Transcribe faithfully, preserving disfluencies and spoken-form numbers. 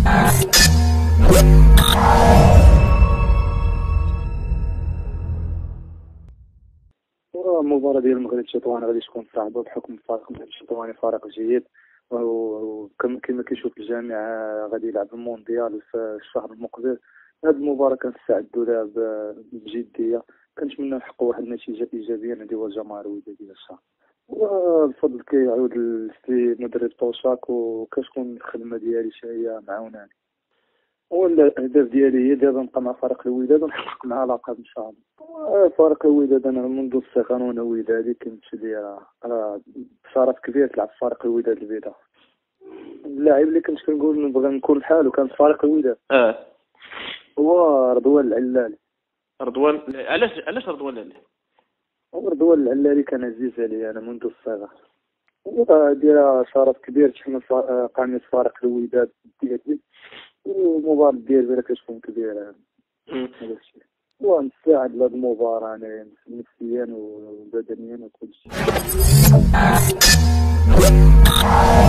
المباراة ديال المغرب التطواني غادي تكون صعبة بحكم الفريق المغرب التطواني فريق جيد، وكما كيشوف الجميع غادي يلعب المونديال في الشهر المقبل. هذه المباراة كنستعدوا لها بجدية، كنتمنى نحققوا واحد النتيجة إيجابية نديوها الجماهير الودادية ديال الشهر. والفضل كيعود للسي مدرب طوشاك، وكتكون الخدمة ديالي حتى هي معاوناني. والهدف ديالي هي دابا نبقى مع فريق الوداد ونحقق معاه لقب ان شاء الله. فريق الوداد انا منذ الصغر وانا ودادي، كنت لي راه شرف كبير تلعب في فريق الوداد البيضاء. اللاعب اللي كنت كنقول نبغي نكون بحالو كان في فريق الوداد اه هو رضوان العلالي. رضوان علاش علاش رضوان العلالي؟ هو رضوان العلالي كان عزيز علي انا منذ الصغر، ودير شرف كبير تحمل قامية فريق الوداد ديالي، والمباراة ديال بالك كتكون كبيرة. هذا الشيء ونستعد لهاد المباراة أنا نفسيا وبدنيا وكل شيء.